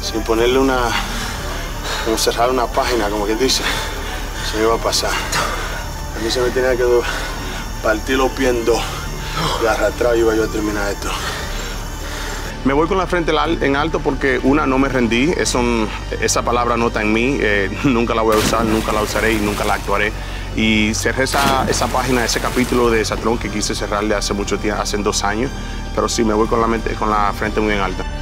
sin ponerle como cerrar una página, como quien dice, se me iba a pasar. A mí se me tenía que partir los pies en dos y arrastrado iba yo a terminar esto. Me voy con la frente en alto porque, no me rendí. Esa palabra no está en mí. Nunca la voy a usar, nunca la usaré y nunca la actuaré. Y cerré esa página, ese capítulo de Exatlón que quise cerrarle hace mucho tiempo, hace 2 años. Pero sí, me voy con la frente muy en alta.